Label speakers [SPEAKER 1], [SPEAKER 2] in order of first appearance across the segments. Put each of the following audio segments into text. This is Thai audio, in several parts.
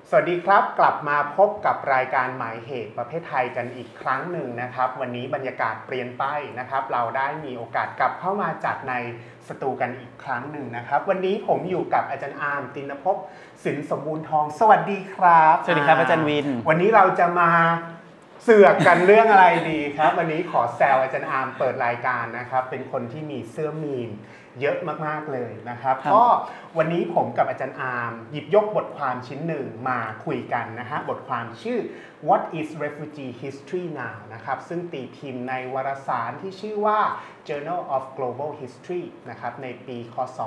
[SPEAKER 1] สวัสดีครับกลับมาพบกับรายการหมายเหตุประเภทไทยกันอีกครั้งหนึ่งนะครับวันนี้บรรยากาศเปลี่ยนไปนะครับเราได้มีโอกาสกลับเข้ามาจัดในสตูกันอีกครั้งหนึ่งนะครับวันนี้ผมอยู่กับอาจารย์อาร์มตินภพสินสมบูรณ์ทองสวัสดีครับ
[SPEAKER 2] สวัสดีครับอาจารย์วิน
[SPEAKER 1] วันนี้เราจะมาเสือกกันเรื่องอะไรดีครับวันนี้ขอแซวอาจารย์อาร์มเปิดรายการนะครับเป็นคนที่มีเสื้อมีมเยอะมากๆเลยนะครับก็วันนี้ผมกับอาจารย์อาร์มหยิบยกบทความชิ้นหนึ่งมาคุยกันนะฮะบทความชื่อ What is Refugee History Now นะครับซึ่งตีพิมพ์ในวารสารที่ชื่อว่า Journal of Global History นะครับในปีคศ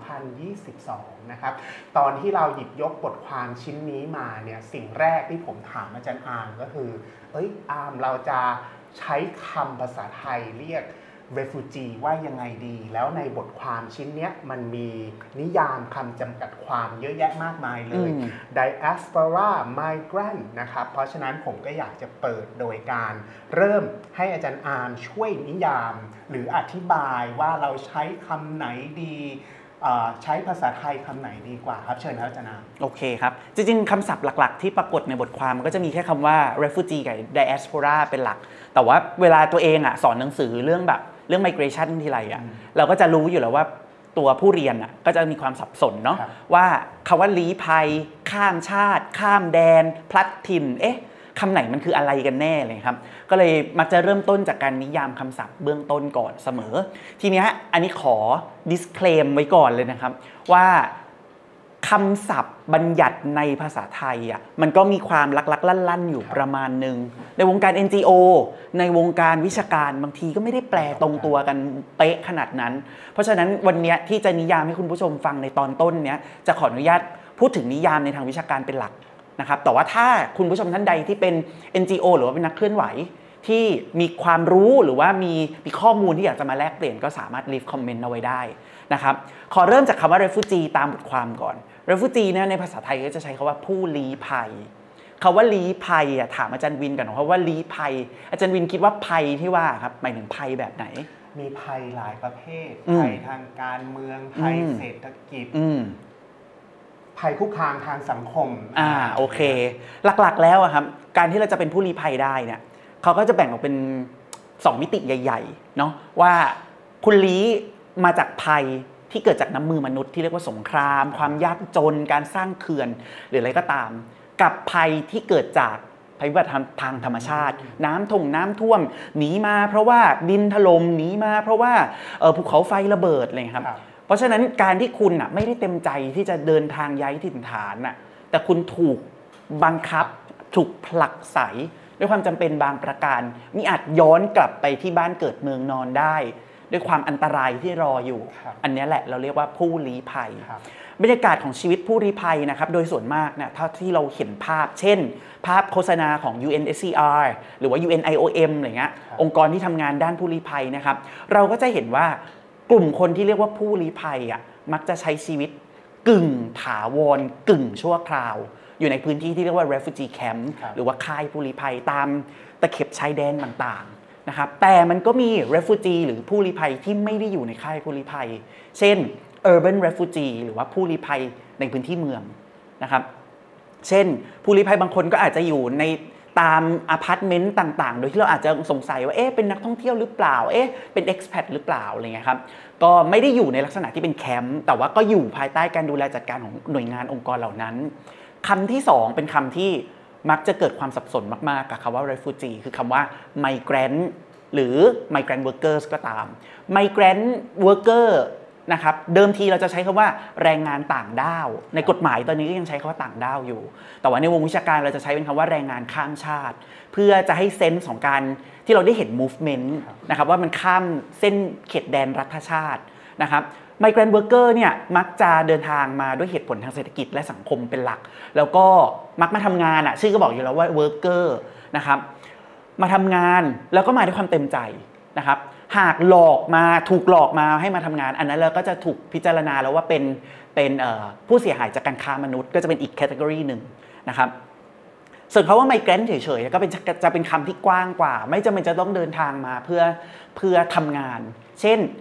[SPEAKER 1] 2022นะครับตอนที่เราหยิบยกบทความชิ้นนี้มาเนี่ยสิ่งแรกที่ผมถามอาจารย์อาร์มก็คืออาร์มเราจะใช้คำภาษาไทยเรียกrefugee ว่ายังไงดีแล้วในบทความชิ้นนี้มันมีนิยามคำจำกัดความเยอะแยะมากมายเลย diaspora migrant นะครับเพราะฉะนั้นผมก็อยากจะเปิดโดยการเริ่มให้อาจารย์อาร์มช่วยนิยามหรืออธิบายว่าเราใช้คำไหนดีใช้ภาษาไทยคำไหนดีกว่าครับเชิญครับอาจารย์อาร์ม
[SPEAKER 2] โอเคครับจริงๆคำศัพท์หลักๆที่ปรากฏในบทความก็จะมีแค่คำว่า refugee กับ diaspora เป็นหลักแต่ว่าเวลาตัวเองสอนหนังสือเรื่อง migration ทีไรเราก็จะรู้อยู่แล้วว่าตัวผู้เรียนก็จะมีความสับสนเนาะว่าคำว่าลี้ภัยข้ามชาติข้ามแดนพลัดถิ่นคำไหนมันคืออะไรกันแน่เลยครับก็เลยมักจะเริ่มต้นจากการนิยามคำศัพท์เบื้องต้นก่อนเสมอทีนี้อันนี้ขอ disclaim ไว้ก่อนเลยนะครับว่าคำศัพท์บัญญัติในภาษาไทยมันก็มีความลักๆลั่นๆอยู่ประมาณนึงในวงการ NGO ในวงการวิชาการบางทีก็ไม่ได้แปลตรงตัวกันเป๊ะขนาดนั้นเพราะฉะนั้นวันนี้ที่จะนิยามให้คุณผู้ชมฟังในตอนต้นเนี้ยจะขออนุญาตพูดถึงนิยามในทางวิชาการเป็นหลักนะครับแต่ว่าถ้าคุณผู้ชมท่านใดที่เป็น NGO หรือว่าเป็นนักเคลื่อนไหวที่มีความรู้หรือว่ามีข้อมูลที่อยากจะมาแลกเปลี่ยนก็สามารถ leave comment เอาไว้ได้นะครับขอเริ่มจากคำว่า refugee ตามบทความก่อน refugee เนี่ยในภาษาไทยก็จะใช้คำว่าผู้ลี้ภัยคำว่าลี้ภัยถามอาจารย์วินก่อนว่าลี้ภัยอาจารย์วินคิดว่าภัยที่ว่าครับหมายถึงภัยแบบไหน
[SPEAKER 1] มีภัยหลายประเภทภัยทางการเมืองภัยเศรษฐกิจภัยคุกคามทางสังคม
[SPEAKER 2] โอเคหลักๆแล้วครับการที่เราจะเป็นผู้ลี้ภัยได้เนี่ยเขาก็จะแบ่งออกเป็น2มิติใหญ่ๆเนาะว่าคุณลี้มาจากภัยที่เกิดจากน้ำมือมนุษย์ที่เรียกว่าสงครามความยากจนการสร้างเขื่อนหรืออะไรก็ตามกับภัยที่เกิดจากภัยพิบัติทางธรรมชาติน้ำท่วมหนีมาเพราะว่าดินถล่มหนีมาเพราะว่าภูเขาไฟระเบิดอะไรครับเพราะฉะนั้นการที่คุณไม่ได้เต็มใจที่จะเดินทางย้ายถิ่นฐานแต่คุณถูกบังคับถูกผลักไสด้วยความจำเป็นบางประการมิอาจย้อนกลับไปที่บ้านเกิดเมืองนอนได้ด้วยความอันตรายที่รออยู่อันนี้แหละเราเรียกว่าผู้ลี้ภัยบรรยากาศของชีวิตผู้ลี้ภัยนะครับโดยส่วนมากเท่าที่เราเห็นภาพเช่นภาพโฆษณาของ UNHCR หรือว่า UNIOM อะไรเงี้ยองค์กรที่ทำงานด้านผู้ลี้ภัยนะครับเราก็จะเห็นว่ากลุ่มคนที่เรียกว่าผู้ลี้ภัยมักจะใช้ชีวิตกึ่งถาวรกึ่งชั่วคราวอยู่ในพื้นที่ที่เรียกว่า refugee camp หรือว่าค่ายผู้ลี้ภัยตามตะเข็บชายแดนต่างๆนะครับแต่มันก็มี refugee หรือผู้ลี้ภัยที่ไม่ได้อยู่ในค่ายผู้ลี้ภัยเช่น urban refugee หรือว่าผู้ลี้ภัยในพื้นที่เมืองนะครับเช่นผู้ลี้ภัยบางคนก็อาจจะอยู่ในตามอพาร์ตเมนต์ต่างๆโดยที่เราอาจจะสงสัยว่าเป็นนักท่องเที่ยวหรือเปล่าเป็น expat หรือเปล่าอะไรเงี้ยครับก็ไม่ได้อยู่ในลักษณะที่เป็นแคมป์แต่ว่าก็อยู่ภายใต้การดูแลจัดการของหน่วยงานองค์กรเหล่านั้นคำที่2เป็นคำที่มักจะเกิดความสับสนมากๆกับคำว่า refugee คือคำว่า migrant หรือ migrant workers ก็ตาม migrant worker นะครับเดิมทีเราจะใช้คำว่าแรงงานต่างด้าวในกฎหมายตอนนี้ก็ยังใช้คำว่าต่างด้าวอยู่แต่ว่าในวงวิชาการเราจะใช้เป็นคำว่าแรงงานข้ามชาติเพื่อจะให้เซนส์ของการที่เราได้เห็น movement นะครับว่ามันข้ามเส้นเขตแดนรัฐชาตินะครับmigrant worker เนี่ยมักจะเดินทางมาด้วยเหตุผลทางเศรษฐกิจและสังคมเป็นหลักแล้วก็มักมาทำงานชื่อก็บอกอยู่แล้วว่า worker นะครับมาทำงานแล้วก็มาด้วยความเต็มใจนะครับหากถูกหลอกมาให้มาทำงานอันนั้นเราก็จะถูกพิจารณาแล้วว่าเป็นผู้เสียหายจากการค้ามนุษย์ก็จะเป็นอีกแคตตากรีหนึ่งนะครับส่วนคำว่า migrant เฉยๆก็จะเป็นคำที่กว้างกว่าไม่จำเป็นจะต้องเดินทางมาเพื่อทำงานเช่น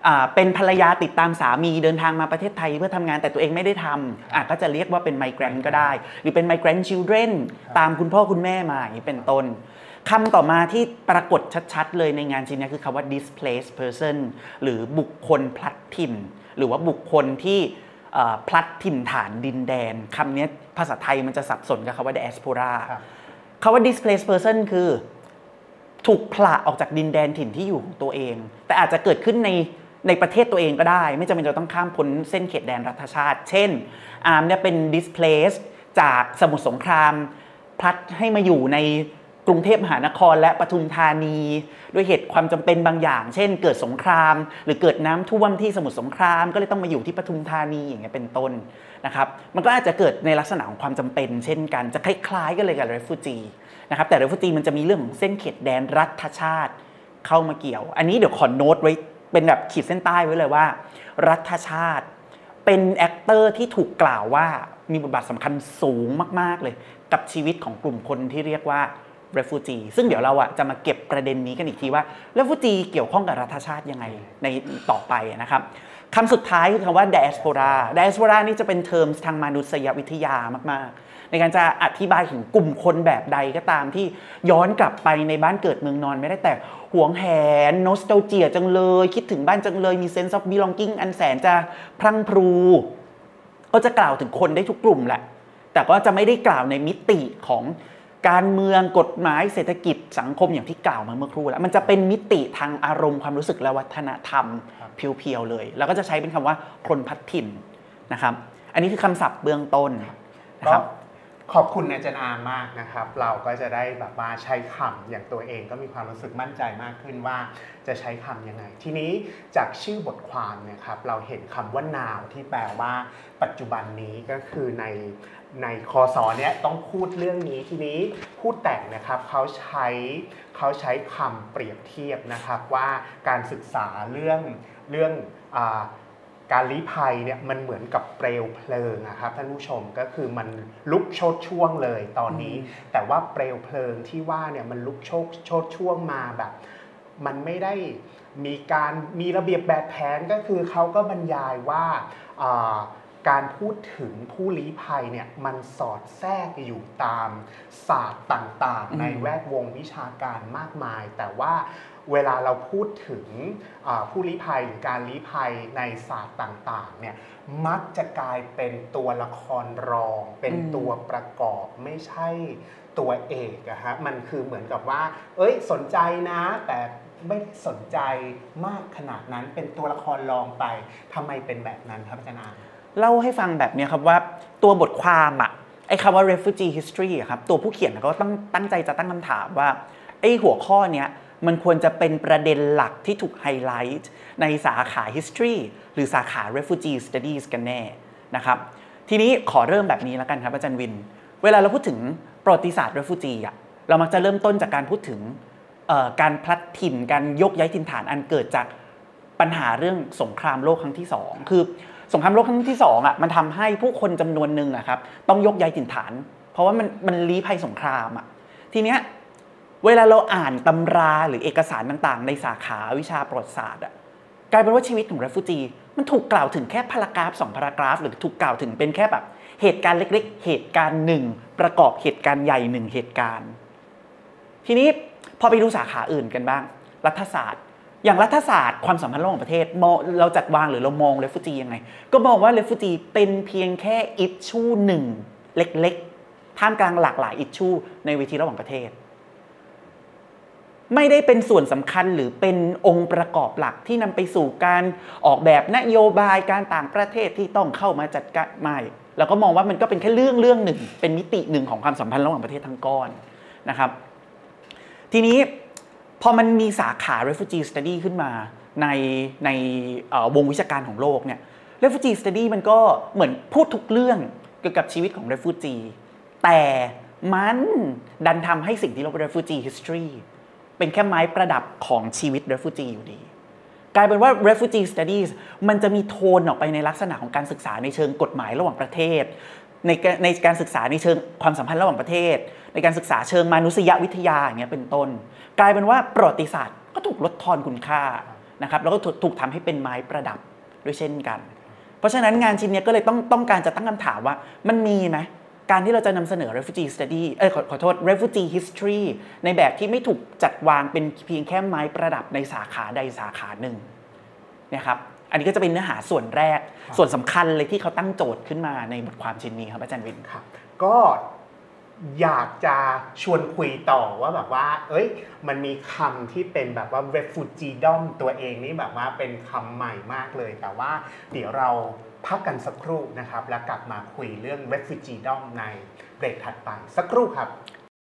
[SPEAKER 2] เป็นภรรยาติดตามสามีเดินทางมาประเทศไทยเพื่อทำงานแต่ตัวเองไม่ได้ทำก็จะเรียกว่าเป็นไมเกรนก็ได้หรือเป็น migrant children ตามคุณพ่อคุณแม่มาอย่างนี้เป็นต้นคำต่อมาที่ปรากฏชัดๆเลยในงานชิ้นนี้คือคำว่า displaced person หรือบุคคลพลัดถิ่นหรือว่าบุคคลที่พลัดถิ่นฐานดินแดนคำนี้ภาษาไทยมันจะสับสนกับคำว่า diaspora คำว่า displaced person คือถูกผละออกจากดินแดนถิ่นที่อยู่ของตัวเองแต่อาจจะเกิดขึ้นในประเทศตัวเองก็ได้ไม่จำเป็นจะต้องข้ามพ้นเส้นเขตแดนรัฐชาติเช่นอาร์มเนี่ยเป็น displaced จากสมุทรสงครามพลัดให้มาอยู่ในกรุงเทพมหานครและปทุมธานีด้วยเหตุความจำเป็นบางอย่างเช่นเกิดสงครามหรือเกิดน้ำท่วมที่สมุทรสงครามก็เลยต้องมาอยู่ที่ปทุมธานีอย่างเงี้ยเป็นต้นนะครับมันก็อาจจะเกิดในลักษณะของความจำเป็นเช่นกันจะคล้ายๆกันเลยกับ refugee นะครับแต่ refugee มันจะมีเรื่องของเส้นเขตแดนรัฐชาติเข้ามาเกี่ยวอันนี้เดี๋ยวขอโน้ตไว้เป็นแบบขีดเส้นใต้ไว้เลยว่ารัฐชาติเป็นแอคเตอร์ที่ถูกกล่าวว่ามีบทบาทสำคัญสูงมากๆเลยกับชีวิตของกลุ่มคนที่เรียกว่า refugee ซึ่งเดี๋ยวเราจะมาเก็บประเด็นนี้กันอีกทีว่า refugee เกี่ยวข้องกับรัฐชาติยังไงในต่อไปนะครับคำสุดท้ายคือคำว่า diaspora นี่จะเป็นเทอมทางมนุษยวิทยามากๆในการจะอธิบายถึงกลุ่มคนแบบใดก็ตามที่ย้อนกลับไปในบ้านเกิดเมืองนอนไม่ได้แต่หวงแหน nostalgia จังเลยคิดถึงบ้านจังเลยมี sense of belonging อันแสนจะพรั่งพรูก็จะกล่าวถึงคนได้ทุกกลุ่มแหละแต่ก็จะไม่ได้กล่าวในมิติของการเมืองกฎหมายเศรษฐกิจสังคมอย่างที่กล่าวมาเมื่อครู่แล้วมันจะเป็นมิติทางอารมณ์ความรู้สึกและวัฒนธรรมเพียวๆเลยแล้วก็จะใช้เป็นคำว่าคนพัดถิ่นนะครับอันนี้คือคำศัพท์เบื้องต้นนะครับ
[SPEAKER 1] ขอบคุณอาจารย์อาร์มมากนะครับเราก็จะได้แบบว่าใช้คำอย่างตัวเองก็มีความรู้สึกมั่นใจมากขึ้นว่าจะใช้คำยังไงทีนี้จากชื่อบทความเนี่ยครับเราเห็นคำว่า now ที่แปลว่าปัจจุบันนี้ก็คือในคสเนี้ยต้องพูดเรื่องนี้ทีนี้ผู้แต่งนะครับเขาใช้คำเปรียบเทียบนะครับว่าการศึกษาเรื่องการลี้ภัยเนี่ยมันเหมือนกับเปลวเพลิงนะครับท่านผู้ชมก็คือมันลุกโชติช่วงเลยตอนนี้แต่ว่าเปลวเพลิงที่ว่าเนี่ยมันลุกโชติช่วงมาแบบมันไม่ได้มีระเบียบแบบแผนก็คือเขาก็บรรยายว่าการพูดถึงผู้ลี้ภัยเนี่ยมันสอดแทรกอยู่ตามศาสตร์ต่างๆในแวดวงวิชาการมากมายแต่ว่าเวลาเราพูดถึงผู้ลี้ภัยหรือการลี้ภัยในศาสตร์ต่างๆเนี่ยมักจะกลายเป็นตัวละครรองเป็นตัวประกอบไม่ใช่ตัวเอกอะฮะมันคือเหมือนกับว่าสนใจนะแต่ไม่ได้สนใจมากขนาดนั้นเป็นตัวละครรองไปทำไมเป็นแบบนั้นครับอาจารย์อา
[SPEAKER 2] เล่าให้ฟังแบบนี้ครับว่าตัวบทความไอ้คำว่า refugee history ครับตัวผู้เขียนก็ต้องตั้งใจจะตั้งคำถามว่าไอ้หัวข้อเนี้ยมันควรจะเป็นประเด็นหลักที่ถูกไฮไลท์ในสาขา history หรือสาขา refugee studies กันแน่นะครับทีนี้ขอเริ่มแบบนี้แล้วกันครับอาจารย์วินเวลาเราพูดถึงประวัติศาสตร์ refugee เรามักจะเริ่มต้นจากการพูดถึงการพลัดถิ่นการยกย้ายถิ่นฐานอันเกิดจากปัญหาเรื่องสงครามโลกครั้งที่2คือสงครามโลกครั้งที่2มันทำให้ผู้คนจำนวนหนึ่งครับต้องยกย้ายถิ่นฐานเพราะว่ามันลี้ภัยสงครามทีเนี้ยเวลาเราอ่านตำราหรือเอกสารต่างๆในสาขาวิชาประวัติศาสตร์กลายเป็นว่าชีวิตของ refugee มันถูกกล่าวถึงแค่พารากราฟ2พารากราฟหรือถูกกล่าวถึงเป็นแค่แบบเหตุการณ์เล็กๆเหตุการณ์1ประกอบเหตุการณ์ใหญ่1เหตุการณ์ทีนี้พอไปดูสาขาอื่นกันบ้างรัฐศาสตร์อย่างรัฐศาสตร์ความสัมพันธ์ระหว่างประเทศเราจัดวางหรือเรามอง refugee ยังไงก็มองว่า refugee เป็นเพียงแค่ issue 1เล็กๆท่ามกลางหลากหลาย issue ในเวทีระหว่างประเทศไม่ได้เป็นส่วนสำคัญหรือเป็นองค์ประกอบหลักที่นำไปสู่การออกแบบนโยบายการต่างประเทศที่ต้องเข้ามาจัดการไม่แล้วก็มองว่ามันก็เป็นแค่เรื่องหนึ่งเป็นมิติหนึ่งของความสัมพันธ์ระหว่างประเทศทั้งก้อนนะครับทีนี้พอมันมีสาขา refugee study ขึ้นมาในวงวิชาการของโลกเนี่ย refugee study มันก็เหมือนพูดทุกเรื่องเกี่ยวกับชีวิตของ refugee แต่มันดันทำให้สิ่งที่เราเรียก refugee history เป็นแค่ไม้ประดับของชีวิต refugee อยู่ดีกลายเป็นว่า refugee studies มันจะมีโทนออกไปในลักษณะของการศึกษาในเชิงกฎหมายระหว่างประเทศในการศึกษาในเชิงความสัมพันธ์ระหว่างประเทศในการศึกษาเชิงมนุษยวิทยาอย่างเงี้ยเป็นต้นกลายเป็นว่าประวัติศาสตร์ก็ถูกลดทอนคุณค่านะครับแล้วก็ถูกทำให้เป็นไม้ประดับด้วยเช่นกันเพราะฉะนั้นงานชิ้นนี้ก็เลยต้องการจะตั้งคำถามว่ามันมีไหมการที่เราจะนำเสนอ refugee study ขอโทษ refugee history ในแบบที่ไม่ถูกจัดวางเป็นเพียงแค่ไม้ประดับในสาขาใดสาขาหนึ่งนะครับอันนี้ก็จะเป็นเนื้อหาส่วนแรกส่วนสำคัญเลยที่เขาตั้งโจทย์ขึ้นมาในบทความชิ้นนี้ครับอาจารย์วิน
[SPEAKER 1] ครับก็อยากจะชวนคุยต่อว่าแบบว่ามันมีคำที่เป็นแบบว่า refugeedom ตัวเองนี่แบบว่าเป็นคำใหม่มากเลยแต่ว่าเดี๋ยวเราพักกันสักครู่นะครับแล้วกลับมาคุยเรื่อง refugeedom ในเบรกถัดไปสักครู่ครับ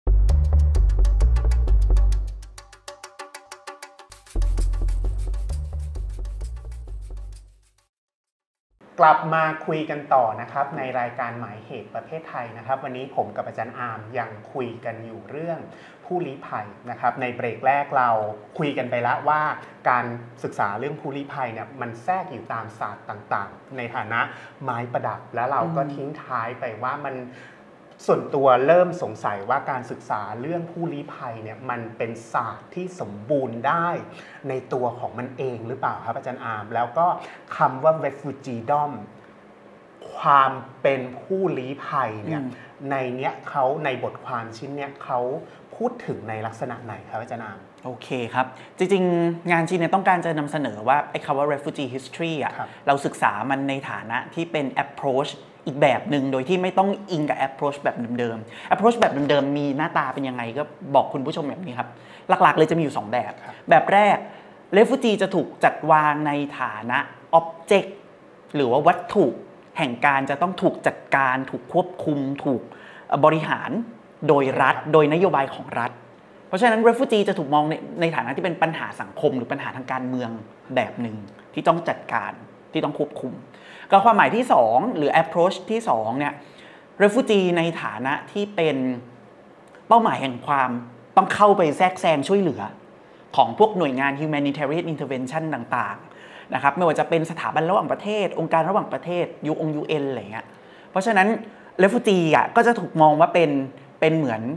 [SPEAKER 1] กลับมาคุยกันต่อนะครับในรายการหมายเหตุประเทศไทยนะครับวันนี้ผมกับอาจารย์อาร์มยังคุยกันอยู่เรื่องผู้ลี้ภัยนะครับในเบรกแรกเราคุยกันไปแล้วว่าการศึกษาเรื่องผู้ลี้ภัยเนี่ยมันแทรกอยู่ตามศาสตร์ต่างๆในฐานะไม้ประดับแล้วเราก็ทิ้งท้ายไปว่ามันส่วนตัวเริ่มสงสัยว่าการศึกษาเรื่องผู้ลี้ภัยเนี่ยมันเป็นศาสตร์ที่สมบูรณ์ได้ในตัวของมันเองหรือเปล่าครับอาจารย์อาร์มแล้วก็คำว่า refugeedom ความเป็นผู้ลี้ภัยเนี่ยในเนี้ยเขาในบทความชิ้นเนี้ยเขาพูดถึงในลักษณะไหนครับอาจารย์อาร์ม
[SPEAKER 2] โอเคครับจริงๆงานชิ้นนี้ต้องการจะนำเสนอว่าไอ้คำว่า refugee history อ่ะเราศึกษามันในฐานะที่เป็น approachอีกแบบหนึ่งโดยที่ไม่ต้องอิงกับ approach แบบเดิมๆ approach แบบเดิมๆมีหน้าตาเป็นยังไงก็บอกคุณผู้ชมแบบนี้ครับหลักๆเลยจะมีอยู่2แบบแบบแรก refugee จะถูกจัดวางในฐานะ object หรือว่าวัตถุแห่งการจะต้องถูกจัดการถูกควบคุมถูกบริหารโดยรัฐโดยนโยบายของรัฐเพราะฉะนั้น refugee จะถูกมองในฐานะที่เป็นปัญหาสังคมหรือปัญหาทางการเมืองแบบหนึ่งที่ต้องจัดการที่ต้องควบคุมกับความหมายที่2หรือ approach ที่2เนี่ย refugee ในฐานะที่เป็นเป้าหมายแห่งความต้องเข้าไปแทรกแซงช่วยเหลือของพวกหน่วยงาน humanitarian intervention ต่างๆนะครับไม่ว่าจะเป็นสถาบันระหว่างประเทศองค์การระหว่างประเทศ UN อะไรเงี้ยเพราะฉะนั้น refugee อ่ะก็จะถูกมองว่าเป็นเหมือน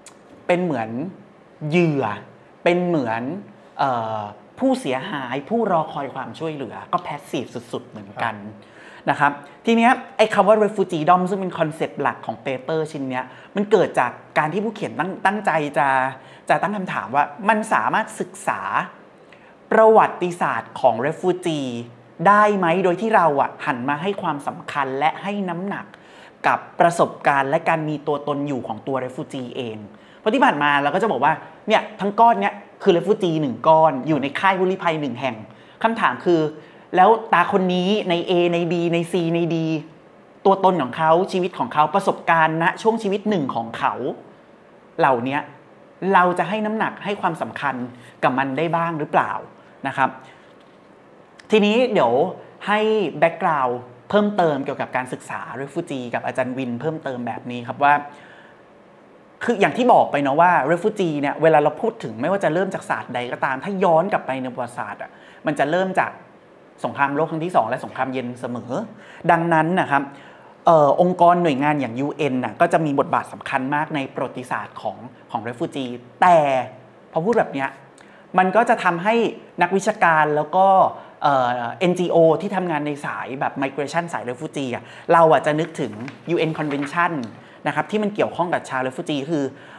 [SPEAKER 2] เหยื่อเป็นเหมือนผู้เสียหายผู้รอคอยความช่วยเหลือก็ passive สุดๆเหมือนกันนะครับทีนี้ไอ้คำว่า refugeedom ซึ่งเป็นคอนเซปต์หลักของเปเปอร์ชิ้นนี้มันเกิดจากการที่ผู้เขียนตั้งใจจะตั้งคำถามว่ามันสามารถศึกษาประวัติศาสตร์ของ refugee ได้ไหมโดยที่เราหันมาให้ความสำคัญและให้น้ำหนักกับประสบการณ์และการมีตัวตนอยู่ของตัว refugee เองเพราะที่ผ่านมาเราก็จะบอกว่าเนี่ยทั้งก้อนเนี้ยคือ refugee 1 ก้อนอยู่ในค่ายผู้ลี้ภัย1 แห่งคำถามคือแล้วตาคนนี้ใน A ใน B ใน C ใน D ตัวตนของเขาชีวิตของเขาประสบการณ์ณช่วงชีวิตหนึ่งของเขาเหล่านี้เราจะให้น้ำหนักให้ความสำคัญกับมันได้บ้างหรือเปล่านะครับทีนี้เดี๋ยวให้แบ็กกราวด์เพิ่มเติมเกี่ยวกับการศึกษา refugee กับอาจารย์วินเพิ่มเติมแบบนี้ครับว่าคืออย่างที่บอกไปเนาะว่า refugee เนี่ยเวลาเราพูดถึงไม่ว่าจะเริ่มจากศาสตร์ใดก็ตามถ้าย้อนกลับไปในประวัติศาสตร์มันจะเริ่มจากสงครามโลกครั้งที่2และสงครามเย็นเสมอดังนั้นนะครับองค์กรหน่วยงานอย่าง UN ก็จะมีบทบาทสำคัญมากในประวัติศาสตร์ของ refugee แต่พอพูดแบบเนี้ยมันก็จะทำให้นักวิชาการแล้วก็NGO ที่ทำงานในสายแบบ migration สาย refugee เราจะนึกถึง UN Convention นะครับที่มันเกี่ยวข้องกับชาว refugee คือ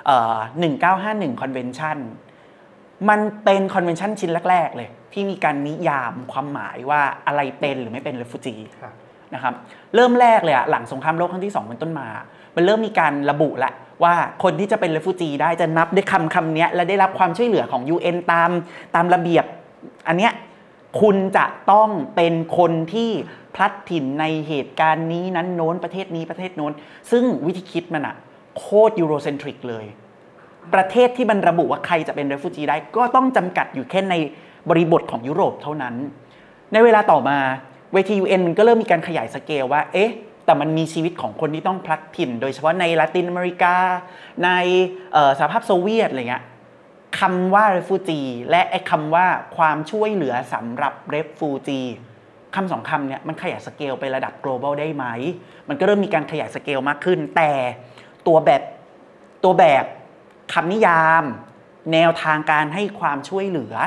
[SPEAKER 2] 1951 Convention มันเป็นคอนเวนชั่นชิ้นแรกๆเลยที่มีการนิยามความหมายว่าอะไรเป็นหรือไม่เป็น refugee นะครับเริ่มแรกเลยหลังสงครามโลกครั้งที่2เป็นต้นมามันเริ่มมีการระบุแล้วว่าคนที่จะเป็น refugee ได้จะนับด้วยคำนี้และได้รับความช่วยเหลือของ UN ตามระเบียบอันเนี้ยคุณจะต้องเป็นคนที่พลัดถิ่นในเหตุการณ์นี้นั้นโน้นประเทศนี้ประเทศโน้นซึ่งวิธีคิดมันโคตรยูโรเซนทริกเลยประเทศที่มันระบุว่าใครจะเป็น refugee ได้ก็ต้องจำกัดอยู่แค่ในบริบทของยุโรปเท่านั้นในเวลาต่อมาเวที UN มันก็เริ่มมีการขยายสเกลว่าแต่มันมีชีวิตของคนที่ต้องพลัดถิ่นโดยเฉพาะในลาตินอเมริกาในสหภาพโซเวียตอะไรเงี้ยคำว่า refugee และไอ้คำว่าความช่วยเหลือสำหรับ refugee คำสองคำเนี่ยมันขยายสเกลไประดับ global ได้ไหมมันก็เริ่มมีการขยายสเกลมากขึ้นแต่ตัวแบบคำนิยามแนวทางการให้ความช่วยเหลือ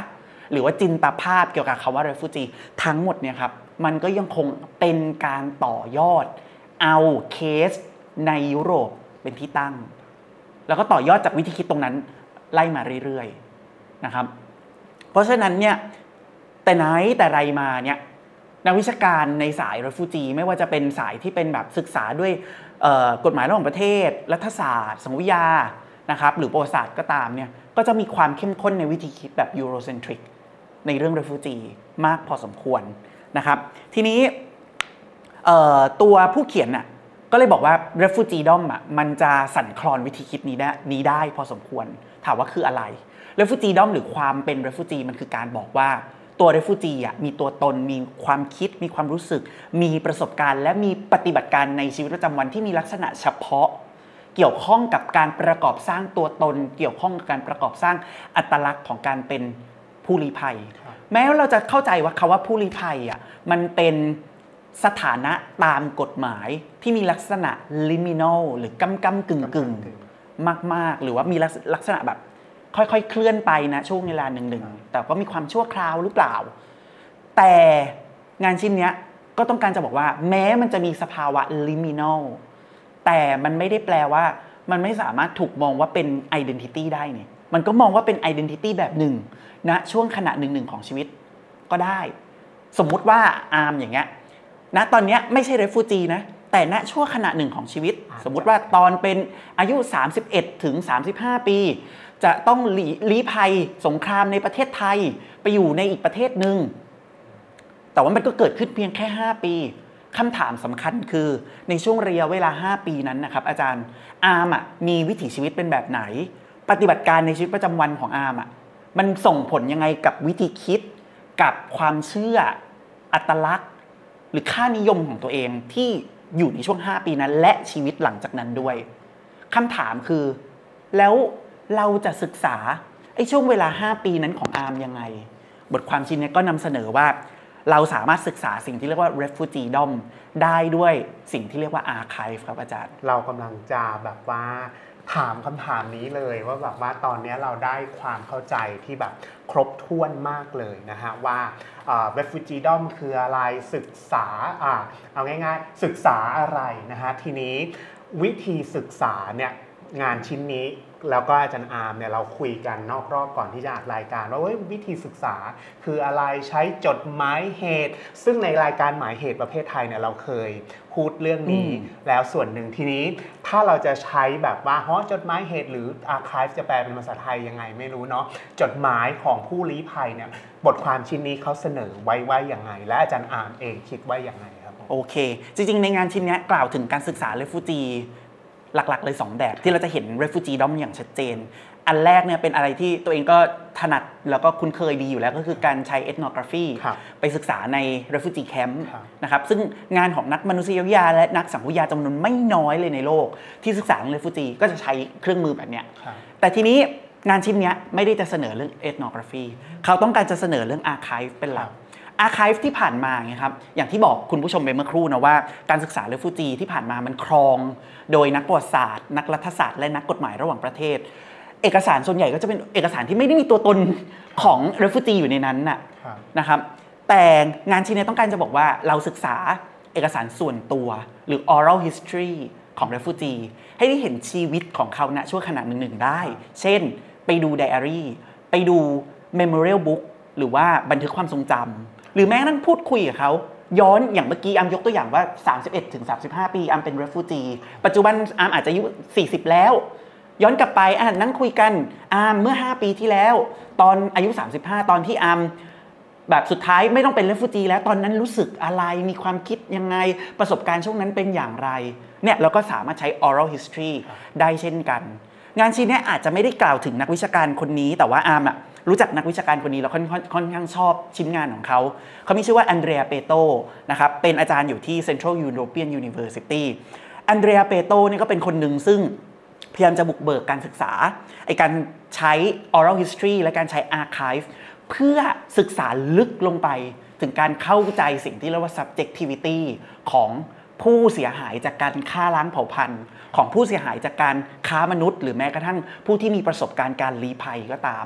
[SPEAKER 2] หรือว่าจินตภาพเกี่ยวกับคำว่า refugee ทั้งหมดเนี่ยครับมันก็ยังคงเป็นการต่อยอดเอาเคสในยุโรปเป็นที่ตั้งแล้วก็ต่อยอดจากวิธีคิดตรงนั้นไล่มาเรื่อยๆนะครับเพราะฉะนั้นเนี่ยแต่ไหนแต่ไรมาเนี่ยนักวิชาการในสาย refugee ไม่ว่าจะเป็นสายที่เป็นแบบศึกษาด้วยกฎหมายระหว่างประเทศรัฐศาสตร์สังคมวิทยานะครับหรือประวัติศาสตร์ก็ตามเนี่ยก็จะมีความเข้มข้นในวิธีคิดแบบ Eurocentric ในเรื่อง refugee มากพอสมควรนะครับทีนี้ตัวผู้เขียนน่ะก็เลยบอกว่า refugeedom อ่ะมันจะสั่นคลอนวิธีคิดนี้ได้พอสมควรถามว่าคืออะไร refugeedom หรือความเป็น refugee มันคือการบอกว่าตัว refugee อ่ะมีตัวตนมีความคิดมีความรู้สึกมีประสบการณ์และมีปฏิบัติการในชีวิตประจำวันที่มีลักษณะเฉพาะเกี่ยวข้องกับการประกอบสร้างตัวตนเกี่ยวข้องกับการประกอบสร้างอัตลักษณ์ของการเป็นผู้ลี้ภัยแม้ว่าเราจะเข้าใจว่าคำว่าผู้ลี้ภัยอ่ะมันเป็นสถานะตามกฎหมายที่มีลักษณะ liminal หรือกำกึ่งมากๆหรือว่ามีลักษณะแบบค่อยๆเคลื่อนไปนะช่วงเวลาหนึ่งๆแต่ก็มีความชั่วคราวหรือเปล่าแต่งานชิ้นนี้ก็ต้องการจะบอกว่าแม้มันจะมีสภาวะ liminal แต่มันไม่ได้แปลว่ามันไม่สามารถถูกมองว่าเป็น identity ได้เนี่ยมันก็มองว่าเป็น identity แบบหนึ่งนะช่วงขณะหนึ่งของชีวิตก็ได้สมมุติว่าอาร์มอย่างเงี้ยณตอนนี้ไม่ใช่ refugee นะแต่ณช่วงขณะหนึ่งของชีวิตสมมุติว่าตอนเป็นอายุ31ถึง35ปีจะต้องลี้ภัยสงครามในประเทศไทยไปอยู่ในอีกประเทศหนึ่งแต่ว่ามันก็เกิดขึ้นเพียงแค่5ปีคำถามสำคัญคือในช่วงระยะเวลา5ปีนั้นนะครับอาจารย์อาร์มมีวิถีชีวิตเป็นแบบไหนปฏิบัติการในชีวิตประจำวันของอาร์มมันส่งผลยังไงกับวิธีคิดกับความเชื่ออัตลักษณ์หรือค่านิยมของตัวเองที่อยู่ในช่วง5ปีนั้นและชีวิตหลังจากนั้นด้วยคำถามคือแล้วเราจะศึกษาไอ้ช่วงเวลา5ปีนั้นของอาร์มยังไงบทความชิ้นนี้ก็นำเสนอว่าเราสามารถศึกษาสิ่งที่เรียกว่า refugeedom ได้ด้วยสิ่งที่เรียกว่า archive ครับอาจารย์
[SPEAKER 1] เรากำลังจะแบบว่าถามคำถามนี้เลยว่าแบบว่าตอนนี้เราได้ความเข้าใจที่แบบครบถ้วนมากเลยนะฮะว่าrefugeedom คืออะไรศึกษาเอาง่ายๆศึกษาอะไรนะฮะทีนี้วิธีศึกษาเนี่ยงานชิ้นนี้แล้วก็อาจารย์อาร์มเนี่ยเราคุยกันนอกรอบก่อนที่จะอัดรายการว่าวิธีศึกษาคืออะไรใช้จดหมายเหตุซึ่งในรายการหมายเหตุประเภทไทยเนี่ยเราเคยพูดเรื่องนี้แล้วส่วนหนึ่งทีนี้ถ้าเราจะใช้แบบว่าจดหมายเหตุหรือ archive จะแปลเป็นภาษาไทยยังไงไม่รู้เนาะจดหมายของผู้ลี้ภัยเนี่ยบทความชิ้นนี้เขาเสนอไว้ว่าอย่างไงและอาจารย์อาร์มเองคิดว่าอย่างไงครับ
[SPEAKER 2] โอเคจริงๆในงานชิ้นนี้กล่าวถึงการศึกษา refugeeหลักๆเลย2แบบที่เราจะเห็น refugeedom อย่างชัดเจนอันแรกเนี่ยเป็นอะไรที่ตัวเองก็ถนัดแล้วก็คุ้นเคยดีอยู่แล้วก็คือการใช้ ethnography ไปศึกษาใน refugee camp นะครับซึ่งงานของนักมนุษยวิทยาและนักสังคมวิทยาจำนวนไม่น้อยเลยในโลกที่ศึกษาเรื่อง refugee ก็จะใช้เครื่องมือแบบเนี้ยแต่ทีนี้งานชิ้นนี้ไม่ได้จะเสนอเรื่อง ethnography เขาต้องการจะเสนอเรื่อง archive เป็นหลักarchive ที่ผ่านมาไงครับอย่างที่บอกคุณผู้ชมไปเมื่อครู่นะว่าการศึกษา refugee ที่ผ่านมามันครองโดยนักประวัติศาสตร์นักรัฐศาสตร์และนักกฎหมายระหว่างประเทศเอกสารส่วนใหญ่ก็จะเป็นเอกสารที่ไม่ได้มีตัวตนของ refugee อยู่ในนั้นนะครับแต่งานชิ้นนี้ต้องการจะบอกว่าเราศึกษาเอกสารส่วนตัวหรือ oral history ของ refugee ให้ได้เห็นชีวิตของเขาณช่วงขณะหนึ่งๆได้เช่นไปดูไดอารี่ไปดู memorial book หรือว่าบันทึกความทรงจำหรือแม้กระทั่งพูดคุยกับเขาย้อนอย่างเมื่อกี้อัมยกตัวอย่างว่า31ถึง35ปีอัมเป็น refugee ปัจจุบันอัมอาจจะอายุ40แล้วย้อนกลับไปนั่งคุยกันอัมเมื่อ5ปีที่แล้วตอนอายุ35ตอนที่อัมแบบสุดท้ายไม่ต้องเป็น refugee แล้วตอนนั้นรู้สึกอะไรมีความคิดยังไงประสบการณ์ช่วงนั้นเป็นอย่างไรเนี่ยเราก็สามารถใช้ oral history ได้เช่นกันงานชิ้นนี้อาจจะไม่ได้กล่าวถึงนักวิชาการคนนี้แต่ว่าอัมรู้จักนักวิชาการคนนี้แล้วค่อนข้างชอบชิ้นงานของเขามีชื่อว่าอันเดรียเปโตนะครับเป็นอาจารย์อยู่ที่ Central European University อันเดรียเปโตนี่ก็เป็นคนหนึ่งซึ่งพยายามจะบุกเบิกการศึกษาการใช้ oral history และการใช้ archive เพื่อศึกษาลึกลงไปถึงการเข้าใจสิ่งที่เรียกว่า subjectivity ของผู้เสียหายจากการฆ่าล้างเผ่าพันธุ์ของผู้เสียหายจากการค้ามนุษย์หรือแม้กระทั่งผู้ที่มีประสบการณ์การลี้ภัยก็ตาม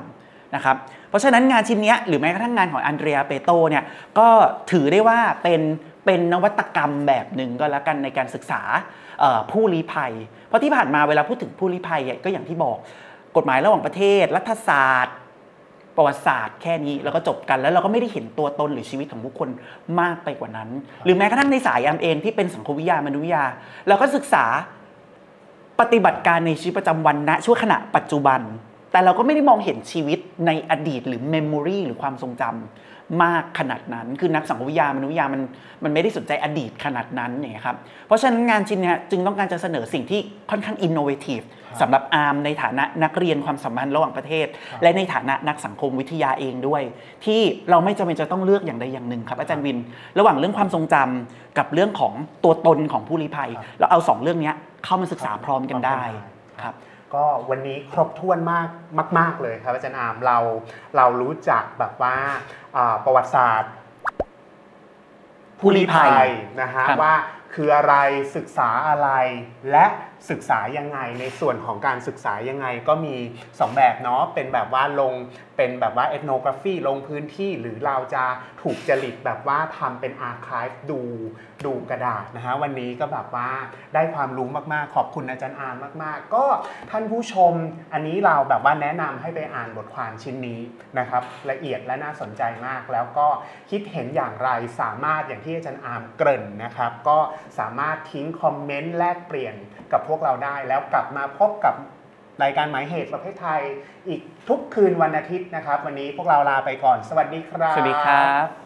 [SPEAKER 2] นะครับเพราะฉะนั้นงานชิ้นนี้หรือแม้กระทั่งงานของอันเดรียเปโตเนี่ยก็ถือได้ว่าเป็นนวัตกรรมแบบหนึ่งก็แล้วกันในการศึกษาผู้ลี้ภัยเพราะที่ผ่านมาเวลาพูดถึงผู้ลี้ภัยก็อย่างที่บอกกฎหมายระหว่างประเทศรัฐศาสตร์ประวัติศาสตร์แค่นี้แล้วก็จบกันแล้วเราก็ไม่ได้เห็นตัวตนหรือชีวิตของบุคคลมากไปกว่านั้นหรือแม้กระทั่งในสายเองที่เป็นสังคมวิทยามนุษยวิทยาเราก็ศึกษาปฏิบัติการในชีวิตประจำวันณช่วงขณะปัจจุบันแต่เราก็ไม่ได้มองเห็นชีวิตในอดีตหรือเมมโมรีหรือความทรงจำมากขนาดนั้นคือนักสังคมวิทยามนุษยวิทยามันไม่ได้สนใจอดีตขนาดนั้นเนี่ยครับเพราะฉะนั้นงานชิ้นนี้จึงต้องการจะเสนอสิ่งที่ค่อนข้างอินโนเวทีฟสำหรับอาร์มในฐานะนักเรียนความสัมพันธ์ระหว่างประเทศและในฐานะนักสังคมวิทยาเองด้วยที่เราไม่จำเป็นจะต้องเลือกอย่างใดอย่างหนึ่งครับอาจารย์วินระหว่างเรื่องความทรงจำกับเรื่องของตัวตนของผู้ลี้ภัยเราเอา2เรื่องนี้เข้ามาศึกษาพร้อมกันได้ครับ
[SPEAKER 1] ก็วันนี้ครบถ้วนมากเลยครับอาจารย์อาร์มเรารู้จักแบบว่าประวัติศาสตร์ผู้ลี้ภัยนะฮะว่าคืออะไรศึกษาอะไรและศึกษายังไงในส่วนของการศึกษายังไงก็มี2แบบเนาะเป็นแบบว่าเป็นแบบว่าเอทโนกราฟีลงพื้นที่หรือเราจะถูกจริตแบบว่าทำเป็นอาร์คีฟดูกระดาษนะฮะวันนี้ก็แบบว่าได้ความรู้มากๆขอบคุณอาจารย์อาร์มมากๆก็ท่านผู้ชมอันนี้เราแบบว่าแนะนำให้ไปอ่านบทความชิ้นนี้นะครับละเอียดและน่าสนใจมากแล้วก็คิดเห็นอย่างไรสามารถอย่างที่อาจารย์อาร์มเกริ่นนะครับก็สามารถทิ้งคอมเมนต์แลกเปลี่ยนกับพวกเราได้แล้วกลับมาพบกับรายการหมายเหตุประเภทไทยอีกทุกคืนวันอาทิตย์นะครับวันนี้พวกเราลาไปก่อนสวัสดีครับ
[SPEAKER 2] สวัสดีครับ